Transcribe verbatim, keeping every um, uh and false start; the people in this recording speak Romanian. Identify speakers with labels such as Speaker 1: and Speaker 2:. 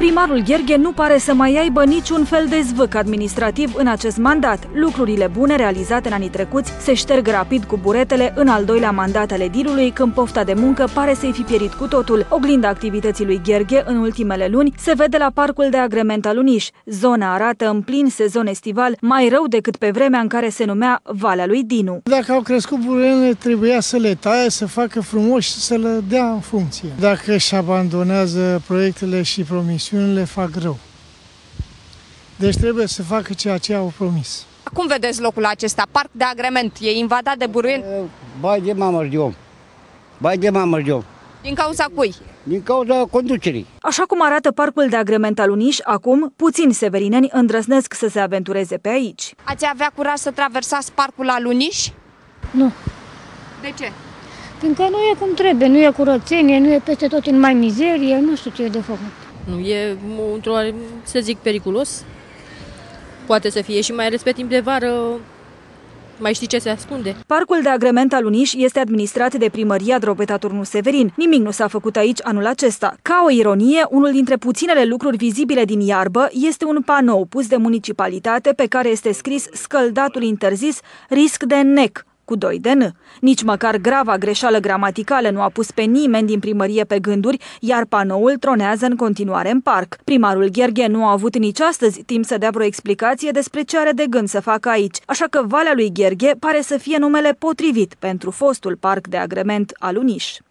Speaker 1: Primarul Gherghe nu pare să mai aibă niciun fel de zvâc administrativ în acest mandat. Lucrurile bune realizate în anii trecuți se șterg rapid cu buretele în al doilea mandat al edilului, când pofta de muncă pare să-i fi pierit cu totul. Oglinda activității lui Gherghe în ultimele luni se vede la Parcul de Agrement al Uniș. Zona arată în plin sezon estival mai rău decât pe vremea în care se numea Valea lui Dinu.
Speaker 2: Dacă au crescut burenele, trebuia să le taie, să facă frumos și să le dea în funcție. Dacă își abandonează proiectele și promisiunile, fac rău. Deci trebuie să facă ceea ce au promis.
Speaker 3: Cum vedeți locul acesta? Parc de agrement. E invadat de buruieni?
Speaker 4: Bai de mamă de om. Bai de mamă de om.
Speaker 3: Din cauza cui?
Speaker 4: Din cauza conducerii.
Speaker 1: Așa cum arată Parcul de Agrement al Uniș, acum, puțini severineni îndrăznesc să se aventureze pe aici.
Speaker 3: Ați avea curaj să traversați Parcul al Uniș?
Speaker 5: Nu.
Speaker 3: De ce?
Speaker 5: Fiindcă nu e cum trebuie, nu e curățenie, nu e peste tot în mai mizerie, nu știu ce e de făcut.
Speaker 6: Nu e, într-o, să zic, periculos. Poate să fie și mai ales pe timp de vară, mai știi ce se ascunde.
Speaker 1: Parcul de Agrement al Uniș este administrat de Primăria Drobeta Turnu Severin. Nimic nu s-a făcut aici anul acesta. Ca o ironie, unul dintre puținele lucruri vizibile din iarbă este un panou pus de municipalitate pe care este scris scăldatul interzis, risc de N E C, cu doi de N. Nici măcar grava greșeală gramaticală nu a pus pe nimeni din primărie pe gânduri, iar panoul tronează în continuare în parc. Primarul Gherghe nu a avut nici astăzi timp să dea vreo explicație despre ce are de gând să facă aici, așa că Valea lui Gherghe pare să fie numele potrivit pentru fostul Parc de Agrement al Uniș.